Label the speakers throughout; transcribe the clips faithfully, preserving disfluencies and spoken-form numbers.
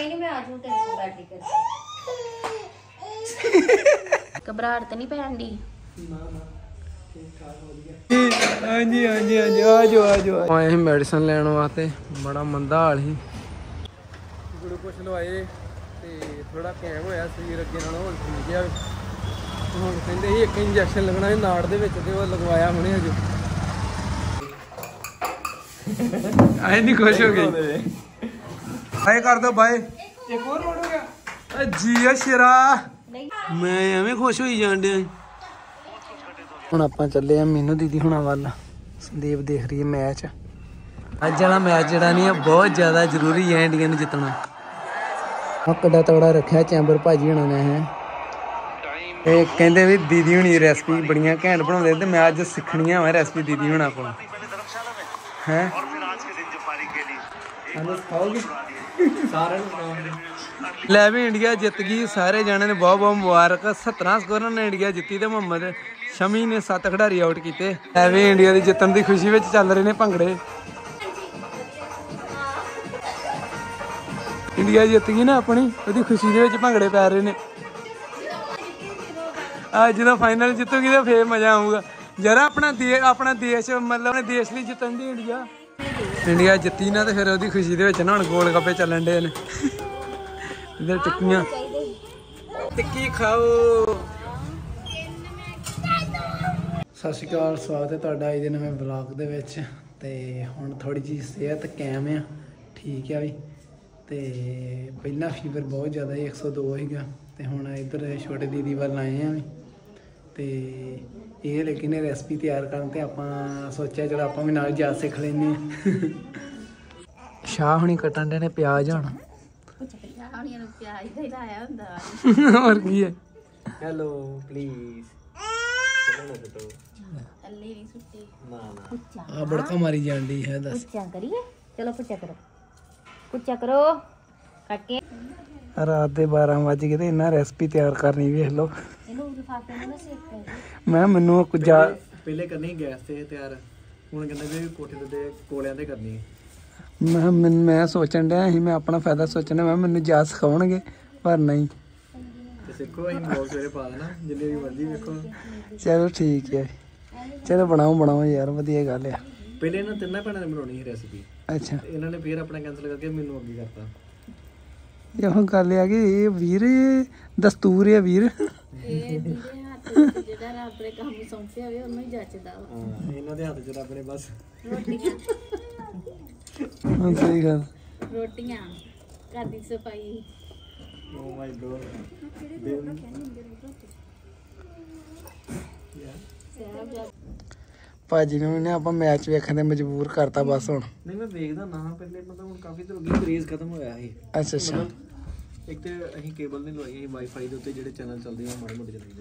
Speaker 1: कोई नहीं मैं आ जाऊं तेरे को बैठी कर घबराहट तो नहीं पैन दी ना ना ठीक ठाक हो गया हां जी हां जी हां जी आ जाओ आ जाओ आए हैं मेडिसिन लेने वास्ते बड़ा मंदा हाल ही ग्लूकोज लवाए ते थोड़ा कैम होया शरीर अगे नालों हुण ठीक है हुण कहंदे ही एक इंजेक्शन लगना है नाड़ दे विच ते ओह लगवाया हुणे अजे आई नहीं खुश हो गई बाय कर दो बाय एक और रोड हो गया जी शेरा मैं एवें खुश होई जान डे हुण आपां चले आ मीनू दीदी हुणां वल संदीप देख रही है मैच अज वाला मैच जिहड़ा नहीं है बहुत ज़्यादा जरूरी है इंडिया ने जितना कड़ा तगड़ा रखा चैंबर भाजी हुणां ने है कहते भी दीदी हुणी रेसिपी बड़ियां घैंट बनाउंदे ते मैं अज सिक्खणियां वा रेसिपी दीदी हुणां कोल हैं लै भी इंडिया जित गई सारे जाने ने बहुत बहुत मुबारक सत्रह स्कोर ने इंडिया जित्ती ते मोहम्मद शमी ने सत्त खिडारी आउट किए लै भी इंडिया की जितन की खुशी में चल रहे हैं भंगड़े इंडिया जित गई ना अपनी वो खुशी के भंगड़े पै रहे हैं अज जो फाइनल जितूगी तो फिर मजा आऊगा जरा अपना दे अपना देश मतलब अपने देश लिए जितन दी इंडिया इंडिया जित्ती ना तो फिर वो खुशी के ना हम गोल गप्पे चलन डे ने इधर टिक्कियां टिक्की खाओ सत श्री अकाल स्वागत है तुहाडा अज दे नवें ब्लॉग दे विच ते हुण थोड़ी जी सेहत कैम है ठीक है भी ते पहला फीवर बहुत ज़्यादा एक सौ दो है ते हुण इधर छोटे दीदी वाल आए हैं ते ये लेकिन रेसिपी तैयार करन ते आपां सोचा चलो आपां भी नाल जा सीख लैने शाह हुणी कट्टन दे ने प्याज हुण और की है हेलो प्लीज आ बड़का मारी जांडी है दस कुच्चा करिए चलो कुच्चा करो कुच्चा करो काट के रात दे बारह बज गए ते इन्ना रेसिपी तैयार करनी वेख लो मैं मैनू कुछ पहले करनी गैस ते तैयार हुण कहंदे भी कोठे ते कोलियां ते करनी मैं मैं मैं सोचन डया ही मैं अपना फायदा सोचना मैं मैनू जा सिखाउणगे पर नहीं सीखो असीं ब्लॉग सवेरे पा देना जिन्नी भी मर्जी वेखो चलो ठीक है चलो बनाओ बनाओ यार वधिया गल है पहले इन्हां तिन्नां भैणां ने बनाउणी सी रेसिपी अच्छा इन्हां ने फिर अपना कैंसल करके मैनू अगे करता यह गल है कि ये वीर दस्तूर है वीर ਜਿਹੜਾ ਰੱਬ ਨੇ ਕੰਮ ਸੌਂਪਿਆ ਹੋਵੇ ਉਹਨੂੰ ਹੀ ਜੱਚਦਾ ਹਾਂ ਇਹਨਾਂ ਦੇ ਹੱਥ 'ਚ ਰੱਬ ਨੇ ਬਸ ਰੋਟੀਆਂ ਹਾਂ ਸਹੀ ਗੱਲ ਰੋਟੀਆਂ ਘਰ ਦੀ ਸਫਾਈ ਓ ਮਾਈ ਗॉड ਭਾਜੀ ਨੂੰ ਨੇ ਆਪਾਂ ਮੈਚ ਵੇਖਣ ਦੇ ਮਜਬੂਰ ਕਰਤਾ ਬਸ ਹੁਣ ਨਹੀਂ ਮੈਂ ਵੇਖਦਾ ਨਾ ਪਹਿਲੇ ਮਤਲਬ ਹੁਣ ਕਾਫੀ ਦਿਨ ਹੋ ਗਏ ਕ੍ਰੇਜ਼ ਖਤਮ ਹੋਇਆ ਸੀ ਅੱਛਾ ਅੱਛਾ एक तो अं केबल नहीं लवाई वाईफाई के उत्ते जो चैनल चलते हैं माड़े मोटे चलते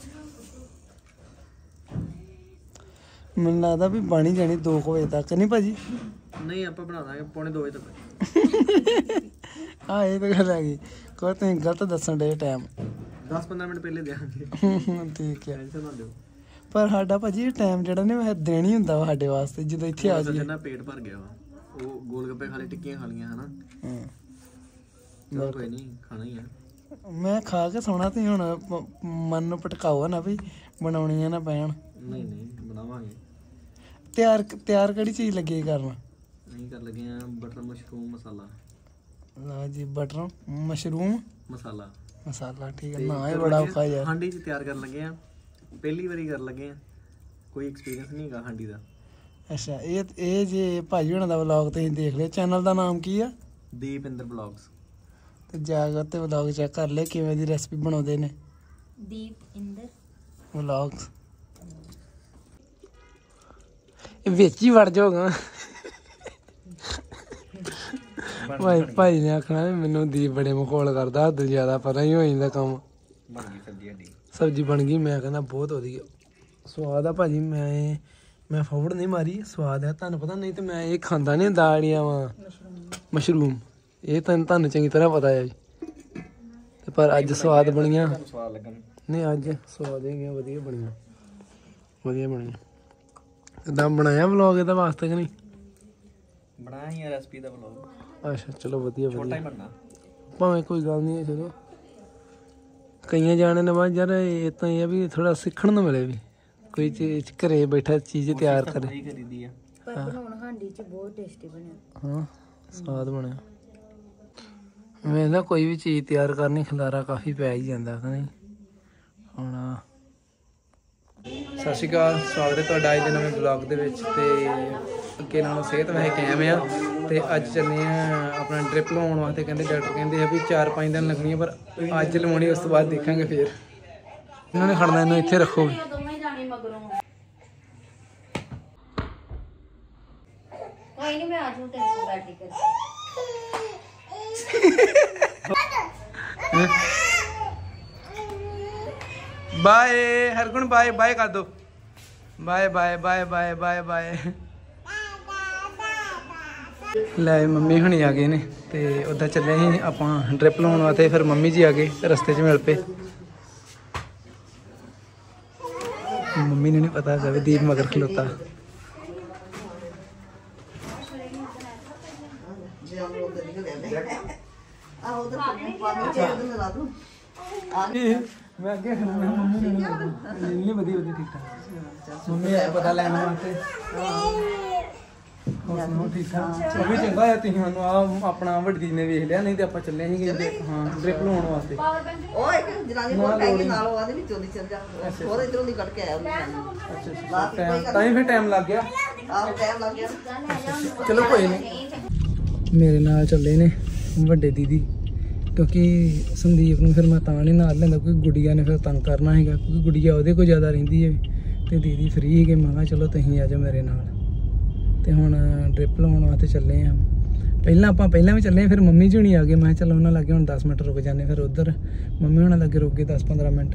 Speaker 1: मैनूं लगता भी बन ही जानी दो बजे तक नहीं भाजी नहीं आप बना देंगे पौने दो बजे तक हाँ ये तो गल हैगी कोई तुसीं गलत दसन डे टाइम दस पंद्रह मिनट पहले देंगे ठीक है टेंशन ना लो पर साडा भाजी टाइम जिहड़ा ने दिन ही हुंदा वा साडे वास्ते जदों इत्थे आ जाइए पेट भर गया वा वो गोल गप्पे खा ले टिक्कियां खा लियां है ना कोई नहीं खाना ही है मैं खा के सोना ती हुण मन नूं भटकाओ ना भी बनाउणियां ना पैण नहीं नहीं बनावांगे तैयार तैयार किहड़ी चीज़ लगी करना नहीं कर लगे हैं बटर मशरूम मसाला ला जी बटर मशरूम मसाला मसाला ठीक है ना ये बड़ा औखा यार हांडी च तैयार कर लगे हैं पहली बारी कर लगे हैं कोई एक्सपीरियंस नहीं हैगा हांडी दा अच्छा ये ये जे भाजी हुणां दा व्लॉग तुसीं देख लिया चैनल दा नाम की है दीपिंदर ब्लॉग्स तो जाकर तो व्लॉग चेक कर ले किवें दी रेसिपी बनाउंदे ने दीप इंदर व्लॉग्स विच ही वड़ जाओगा भाई भाई ने आखना मैनू दीप बड़े मखौल करदा हद ज्यादा पता ही हो जांदा कम सब्जी बन गई मैं कहना बहुत वधिया स्वाद आ भाजी मैं मैं फौड़ नहीं मारी स्वाद है तुहानूं पता नहीं तो मैं ये खांदा नहीं दालियां वा मशरूम ये तो तुहानूं चंगी तरह पता है पर अज स्वाद बनिया नहीं अज स्वाद है वधिया बनिया वधिया बनिया किदां बनाया व्लॉग इहदे वास्ते कि नहीं बनाया ही रेसिपी दा व्लॉग अच्छा चलो वधिया वधिया भावें कोई गल नहीं है। चलो कई जाने ने बाद यार इतना ही है भी थोड़ा सीखने को मिले भी कोई चीज घरे बैठा चीज तैयार करे। हाँ स्वाद बनया। मैं ना कोई भी चीज़ तैयार करनी खिलारा काफ़ी पै ही जाता है नहीं ਹੁਣ। ਸਤਿ ਸ਼੍ਰੀ ਅਕਾਲ, ਸਵਾਗਤ ਹੈ ਤੁਹਾਡਾ ਅੱਜ ਦੇ ਨਵੇਂ ਬਲੌਗ ਦੇ ਵਿੱਚ। ਤੇ ਅੱਗੇ ਨਾਲੋਂ ਸਿਹਤ ਵੈਸੇ ਕਾਇਮ ਆ ਤੇ ਅੱਜ ਚੱਲੇ ਆ ਆਪਣਾ ਡ੍ਰਿਪ ਲਵਾਉਣ ਵਾਸਤੇ। ਕਹਿੰਦੇ ਡਾਕਟਰ ਕਹਿੰਦੇ ਆ ਵੀ ਚਾਰ ਪੰਜ ਦਿਨ ਲੱਗਣੀ ਪਰ ਅੱਜ ਲਵਾਉਣੀ, ਉਸ ਤੋਂ ਬਾਅਦ ਦੇਖਾਂਗੇ ਫਿਰ। ਇਹਨਾਂ ਨੇ ਖੜਨਾ, ਇਹਨੂੰ ਇੱਥੇ ਰੱਖੋ।
Speaker 2: ਕੋਈ ਨਹੀਂ ਮੈਂ ਆ ਜੂ ਤੇਰੇ ਕੋਲ ਬੈਠ ਕੇ।
Speaker 1: बाय हरगुण, बाय बाय कर दो। Bye bye bye bye bye bye. ले मम्मी हुणी आ गए ने ते उधर चले ही आप ड्रिप लाने वास्ते। फिर मम्मी जी आ गए रस्ते च मिल पे। मम्मी ने नहीं पता कभी दीप मगर खलोता। मैं अगे मम्मी ने वधिया वधिया ठीक ठाक। मम्मी आया पता लैन वास्ते। ठीक ठाक अभी चंगा है तुम मैं आ अपना वड्डी दी ने वेख लिया, नहीं तो आप चले ही गए। हाँ ड्रिप लाने वास्ते। फिर टाइम लग गया। चलो कोई नहीं। मेरे नाल चले ने वड्डे दीदी, क्योंकि संदीप को फिर मैं तां नहीं नाल लेंदा क्योंकि गुड़िया ने फिर तंग करना है, क्योंकि गुड़िया वो को ज़्यादा रही है तो दीदी फ्री है। मैं कहा चलो तुम आ जाओ मेरे नाल। तो हुण ड्रिप लाने वास्ते चले हैं। पहला आप पहला भी चले, फिर मम्मी जी हुणी आ गए। मैं चलो उन्होंने लगे हुण दस मिनट रुक जाने, फिर उधर मम्मी हुणां लगे रुक गए दस पंद्रह मिनट।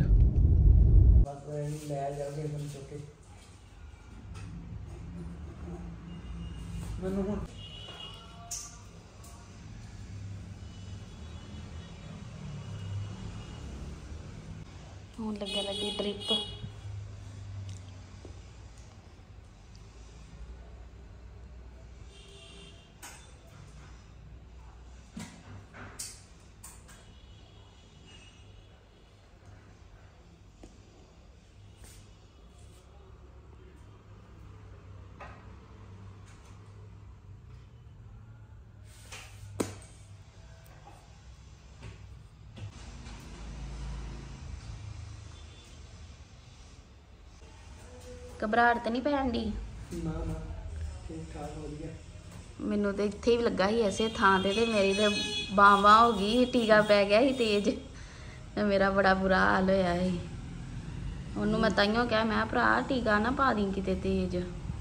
Speaker 2: ਹੁਣ ਲੱਗਿਆ ਲੱਗੀ ਡ੍ਰਿਪ। घबराहट तो नहीं पैन दी? मैनू तो इत्थे भी लगा ही ऐसे थां ते ते मेरी तो बांह बांह हो गई, टीका पै गया ही तेज। मेरा बड़ा बुरा हाल होया ही। उन्होंने मैं ताइयों कहा मैं भरा टीका ना पा दी किते तेज।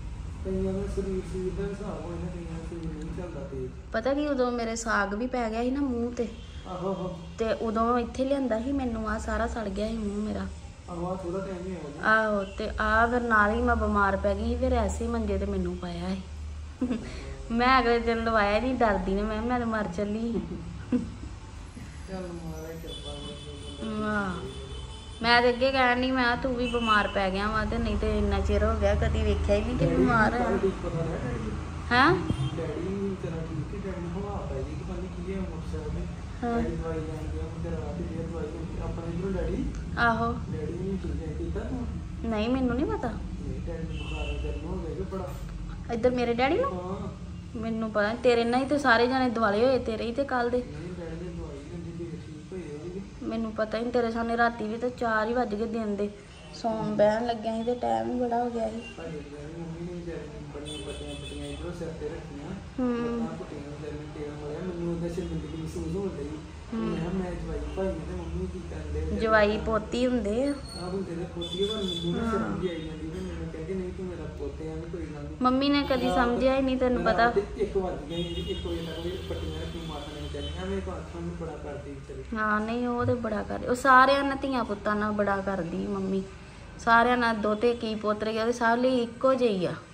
Speaker 2: पता कि उदों मेरे साग भी पै गया ही ना मूँह ते, ते उदों इत्थे लिआंदा ही मैनू आ सारा सड़ गया ही मूँह मेरा। आहो ते आ फिर नाल ही मैं बीमार पै गई। फिर ऐसे ही मंजे ते मैनू पाया है। मैं अगले दिन लवाया नहीं, डरदी ने मैं मैं तो मर चली। मैं तो अगे कहन नहीं, मैं तू भी बीमार पै गया वा, तो नहीं तो इन्ना चिर हो गया कभी वेख्या ही नहीं कि बीमार है। हैं आहो नहीं मैनू नहीं पता। इधर मेरे डैडी नो मैनू पता नहीं, तेरे ना ही तो सारे जने दिवाले होए, तेरे ही तो कल दे। मैनू पता ही नहीं, तेरे सामने राती भी तो चार ही बज गए दिन दे, सौन बहन लग्या ही तो टाइम ही बड़ा हो गया ही। जवाई पोती हुंदे मम्मी ने कभी समझिया ही नहीं, तेन पता। हाँ नहीं वो तो बड़ा कर, सारे धियां पुत्तां नाल बड़ा करदी मम्मी। सारियां नाल दोते की पोतरे के सब लिए इक्को जिही आ।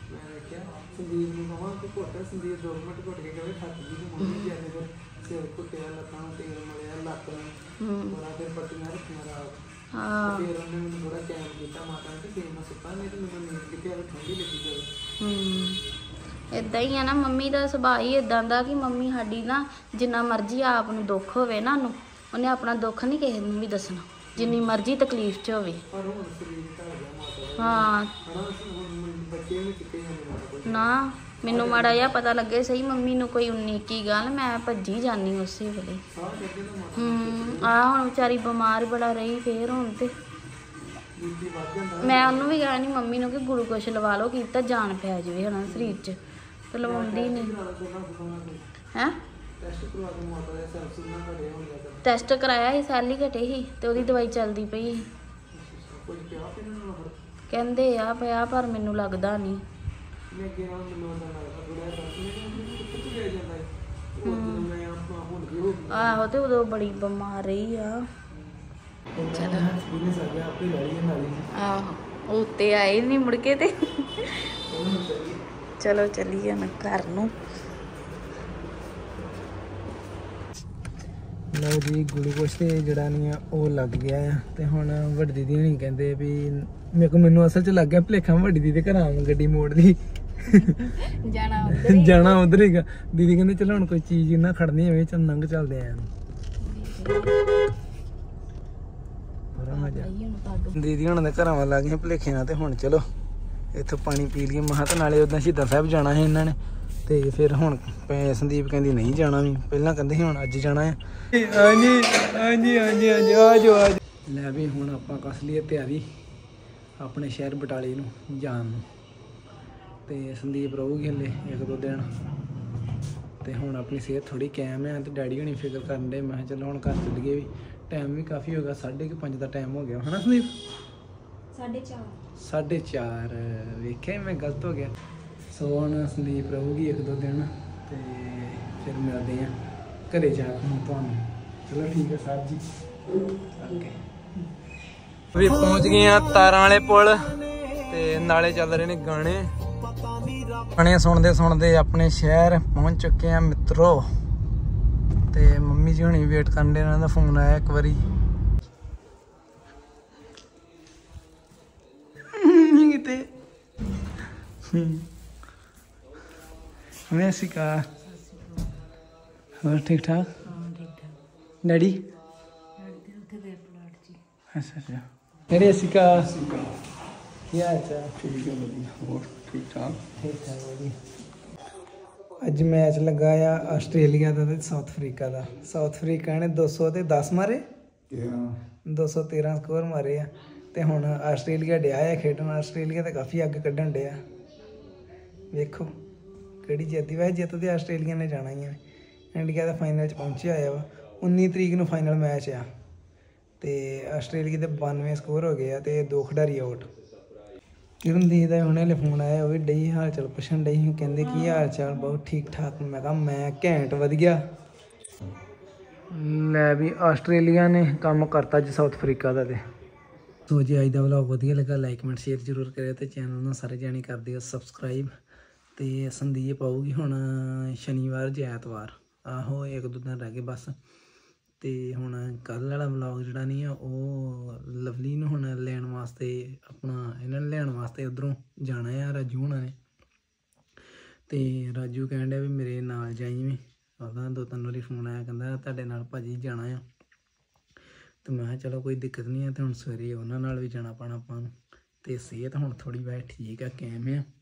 Speaker 2: ਇਦਾਂ ਹੀ ਆ ਨਾ, ਮੰਮੀ ਦਾ ਸੁਭਾਅ ਹੀ ਇਦਾਂ ਦਾ ਕਿ ਮੰਮੀ ਸਾਡੀ ਨਾ ਜਿੰਨਾ ਮਰਜ਼ੀ ਆਪ ਨੂੰ ਦੁੱਖ ਹੋਵੇ ਨਾ ਉਹਨੂੰ, ਉਹਨੇ ਆਪਣਾ ਦੁੱਖ ਨਹੀਂ ਕਿਸੇ ਨੂੰ ਵੀ ਦੱਸਣਾ, ਜਿੰਨੀ ਮਰਜ਼ੀ ਤਕਲੀਫ 'ਚ ਹੋਵੇ। ਹਾਂ ਨਾ ਮੈਨੂੰ ਮਾੜਾ ਜਿਹਾ ਪਤਾ ਲੱਗੇ ਸਹੀ ਮੰਮੀ ਨੂੰ ਕੋਈ ਉਨੀ ਇੱਕੀ ਗੱਲ, ਮੈਂ ਭੱਜੀ ਜਾਂਦੀ ਉਸੇ ਵੇਲੇ। ਹੂੰ ਆ ਹੁਣ ਵਿਚਾਰੀ ਬਿਮਾਰ ਬੜਾ ਰਹੀ ਫੇਰ ਹੁਣ ਤੇ ਮੈਂ ਉਹਨੂੰ ਵੀ ਕਿਹਾ ਨਹੀਂ ਮੰਮੀ ਨੂੰ ਕਿ ਗਲੂਕੋਸ਼ ਲਵਾ ਲਓ, ਕੀ ਤਾਂ ਜਾਨ ਪੈ ਜਾਵੇ ਹਨਾ ਸਰੀਰ 'ਚ, ਤੇ ਲਵਾਉਂਦੀ ਨਹੀਂ ਹੈ। ਟੈਸਟ ਕਰਾਇਆ ਸੀ, ਸੈੱਲ ਹੀ ਘਟੇ ਸੀ ਤੇ ਉਹਦੀ ਦਵਾਈ ਚੱਲਦੀ ਪਈ ਸੀ। ਕਹਿੰਦੇ ਆ ਪਿਆ ਪਰ ਮੈਨੂੰ ਲੱਗਦਾ ਨਹੀਂ। ਆਹੋ ਤੇ ਉਦੋਂ ਬੜੀ ਬਿਮਾਰ ਰਹੀ ਆ। ਆਹੋ ਉੱਤੇ ਆਏ ਨਹੀਂ ਮੁੜ ਕੇ ਤੇ ਚਲੋ ਚੱਲੀਏ ਨਾ ਘਰ ਨੂੰ।
Speaker 1: ਲਓ ਜੀ ਗਲੂਕੋਸ਼ ਤੇ ਜਿਹੜਾ ਨਹੀਂ ਆ ਉਹ ਲੱਗ ਗਿਆ ਆ, ਤੇ ਹੁਣ ਵੱਡੀ ਦੀਦੀ ਨਹੀਂ ਕਹਿੰਦੇ ਵੀ ਮੇਰੇ ਕੋਲ, ਮੈਨੂੰ ਅਸਲ 'ਚ ਲੱਗ ਗਿਆ ਭੁਲੇਖਾ ਵੱਡੀ ਦੀਦੀ ਘਰ ਆਵਾਂ ਗੱਡੀ ਮੋੜ ਦੀ
Speaker 2: ਜਾਣਾ ਉਧਰ
Speaker 1: ਜਾਣਾ ਉਧਰ ਹੀਗਾ। ਦੀਦੀ ਕਹਿੰਦੇ ਚਲੋ ਹੁਣ ਕੋਈ ਚੀਜ਼ ਨਾ ਖੜਨੀ ਹੋਵੇ ਚੱਲ ਨੰਗ ਚੱਲਦੇ ਆ। ਦੀਦੀ ਹੁਣ ਦੇ ਘਰਾਂ ਵੱਲ ਆ ਗਈਆਂ ਭੁਲੇਖੇ ਨਾਲ, ਤੇ ਹੁਣ ਚਲੋ ਇੱਥੋਂ ਪਾਣੀ ਪੀ ਲਈਏ ਮਹਾਂ, ਤੇ ਨਾਲੇ ਉੱਦਾਂ ਸ਼ਹੀਦਾਂ ਸਾਹਿਬ ਜਾਣਾ ਹੈ ਇਹਨਾਂ ਨੇ, ਤੇ ਫਿਰ ਹੁਣ ਸੰਦੀਪ ਕਹਿੰਦੀ ਨਹੀਂ ਜਾਣਾ ਵੀ, ਪਹਿਲਾਂ ਕਹਿੰਦੇ ਸੀ ਹੁਣ ਅੱਜ ਜਾਣਾ ਹੈ। ਹਾਂਜੀ ਹਾਂਜੀ ਹਾਂਜੀ ਹਾਂਜੀ ਆ ਜਾਓ ਆ ਜਾਓ। ਲੈ ਵੀ ਹੁਣ ਆਪਾਂ ਕੱਸ ਲਈਏ ਤਿਆਰੀ ਆਪਣੇ ਸ਼ਹਿਰ ਬਟਾਲੇ ਨੂੰ ਜਾਣ ਨੂੰ, ਤੇ ਸੰਦੀਪ ਰਹੂਗੀ ਹਲੇ ਇੱਕ ਦੋ ਦਿਨ, ਤੇ ਹੁਣ ਆਪਣੀ ਸਿਹਤ ਥੋੜੀ ਕਾਇਮ ਹੈ, ਤੇ ਡੈਡੀ ਹੁਣੀ ਫਿਕਰ ਕਰਨ ਦੇ। ਮੈਂ ਕਿਹਾ ਚਲੋ ਹੁਣ ਘਰ ਚੱਲੀਏ, ਵੀ ਟਾਈਮ ਵੀ ਕਾਫੀ ਹੋ ਗਿਆ, ਸਾਢੇ ਕੁ ਪੰਜ ਦਾ ਟਾਈਮ ਹੋ ਗਿਆ ਹਨਾ ਸੰਦੀਪ? ਸਾਢੇ ਚਾਰ ਸਾਢੇ ਚਾਰ ਵੇਖਿਆ ਮੈਂ ਗਲਤ ਹੋ ਗਿਆ। ਸੋ ਹੁਣ ਸੰਦੀਪ ਰਹੂਗੀ ਇੱਕ ਦੋ ਦਿਨ, ਤੇ ਫਿਰ ਮਿਲਦੇ ਹਾਂ ਘਰੇ ਜਾ ਕੇ ਹੁਣ ਤੁਹਾਨੂੰ। ਚਲੋ ਠੀਕ ਹੈ ਸਾਹਿਬ ਜੀ, ਓਕੇ। ਵੀ ਪਹੁੰਚ ਗਏ ਆ ਤਾਰਾਂ ਵਾਲੇ ਪੁਲ, ਤੇ ਨਾਲੇ ਚੱਲ ਰਹੇ ਨੇ ਗਾਣੇ। ਗਾਣੇ ਸੁਣਦੇ ਸੁਣਦੇ ਆਪਣੇ ਸ਼ਹਿਰ ਪਹੁੰਚ ਚੁੱਕੇ ਆ ਮਿੱਤਰੋ, ਤੇ ਮੰਮੀ ਜੀ ਹੁਣੀ ਵੇਟ ਕਰਨ ਦੇ, ਇਹਨਾਂ ਦਾ ਫੋਨ ਆਇਆ ਇੱਕ ਵਾਰੀ। ਕਿਤੇ ਮੈਂ ਸਿਕਾ ਹੋਰ ਠੀਕ ਠਾਕ ਡੈਡੀ? ਅੱਛਾ ਅੱਛਾ ਡੈਡੀ ਸਿਕਾ ਕੀ ਹਾਲ ਚਾਲ? ਠੀਕ ਹੈ ਵਧੀਆ, ਹੋਰ ਠੀਕ ਠਾਕ? ਠੀਕ ਠਾਕ ਵਧੀਆ। ਅੱਜ ਮੈਚ ਲੱਗਾ ਆ ਆਸਟ੍ਰੇਲੀਆ ਦਾ ਤੇ ਸਾਊਥ ਅਫਰੀਕਾ ਦਾ। ਸਾਊਥ ਅਫਰੀਕਾ ਨੇ ਦੋ ਸੌ ਤੇ ਦਸ ਮਾਰੇ, ਦੋ ਸੌ ਤੇਰਾਂ ਸਕੋਰ ਮਾਰੇ ਆ, ਤੇ ਹੁਣ ਆਸਟ੍ਰੇਲੀਆ ਡਿਆ ਆ ਖੇਡਣ। ਆਸਟ੍ਰੇਲੀਆ ਤਾਂ ਕਾਫੀ ਅੱਗ ਕੱਢਣ ਡਿਆ, ਵੇਖੋ ਕਿਹੜੀ ਜਿੱਤਦੀ। ਵੈਸੇ ਜਿੱਤ ਤੇ ਆਸਟ੍ਰੇਲੀਆ ਨੇ ਜਾਣਾ ਹੀ ਆ। ਇੰਡੀਆ ਦਾ ਫਾਈਨਲ 'ਚ ਪਹੁੰਚਿਆ ਹੋਇਆ ਵਾ, ਉੱਨੀ ਤਰੀਕ ਨੂੰ ਫਾਈਨਲ ਮੈਚ ਆ, ਤੇ ਆਸਟ੍ਰੇਲੀਆ ਦੇ ਬਾਨਵੇਂ ਸਕੋਰ ਹੋ ਗਏ ਆ, ਤੇ ਦੋ ਖਿਡਾਰੀ ਆਊਟ। ਕਿਰਨਦੀਪ ਦਾ ਹੁਣੇ ਹਲੇ ਫੋਨ ਆਇਆ, ਉਹ ਵੀ ਡਈ ਹਾਲ ਚਾਲ ਪੁੱਛਣ ਡਈ, ਕਹਿੰਦੇ ਕੀ ਹਾਲ ਚਾਲ? ਬਹੁਤ ਠੀਕ ਠਾਕ। ਮੈਂ ਕਿਹਾ ਮੈਂ ਘੈਂਟ ਵਧੀਆ। ਲੈ ਵੀ ਆਸਟ੍ਰੇਲੀਆ ਨੇ ਕੰਮ ਕਰਤਾ ਅੱਜ ਸਾਊਥ ਅਫਰੀਕਾ ਦਾ। ਤੇ ਸੋ ਜੀ ਅੱਜ ਦਾ ਵਲੌਗ ਵਧੀਆ ਲੱਗਾ, ਲਾਈਕ ਕਮੈਂਟ ਸ਼ੇਅਰ ਜ਼ਰੂਰ ਕਰਿਓ, ਤੇ ਚੈਨਲ ਨੂੰ ਸਾਰੇ ਜਾਣੇ ਕਰ ਦਿਓ ਸਬਸਕ੍ਰਾਈਬ। ਤੇ ਸੰਦੀਪ ਆਊਗੀ ਹੁਣ ਸ਼ਨੀਵਾਰ ਜਾਂ ਐਤਵਾਰ, ਆਹੋ ਇੱਕ ਦੋ ਦਿਨ ਰਹਿ ਗਏ ਬਸ। ਤੇ ਹੁਣ ਕੱਲ੍ਹ ਵਾਲਾ ਵਲੌਗ ਜਿਹੜਾ ਨਹੀਂ ਆ ਉਹ ਲਵਲੀ ਨੂੰ ਹੁਣ ਲੈਣ ਵਾਸਤੇ, ਆਪਣਾ ਇਹਨਾਂ ਨੂੰ ਲੈਣ ਵਾਸਤੇ ਉੱਧਰੋਂ ਜਾਣਾ ਆ ਰਾਜੂ ਹੋਣਾ ਨੇ। ਤੇ ਰਾਜੂ ਕਹਿਣ ਡਿਆ ਵੀ ਮੇਰੇ ਨਾਲ ਜਾਈ ਵੀ, ਉਹਦਾ ਦੋ ਤਿੰਨ ਵਾਰੀ ਫੋਨ ਆਇਆ, ਕਹਿੰਦਾ ਤੁਹਾਡੇ ਨਾਲ ਭਾਜੀ ਜਾਣਾ ਆ। ਤੇ ਮੈਂ ਕਿਹਾ ਚਲੋ ਕੋਈ ਦਿੱਕਤ ਨਹੀਂ ਹੈ, ਤੇ ਹੁਣ ਸਵੇਰੇ ਉਹਨਾਂ ਨਾਲ ਵੀ ਜਾਣਾ ਪੈਣਾ ਆਪਾਂ ਨੂੰ। ਤੇ ਸਿਹਤ ਹੁਣ ਥੋੜ੍ਹੀ ਵੈਸੇ ਠੀਕ ਆ, ਕਾਇਮ ਆ।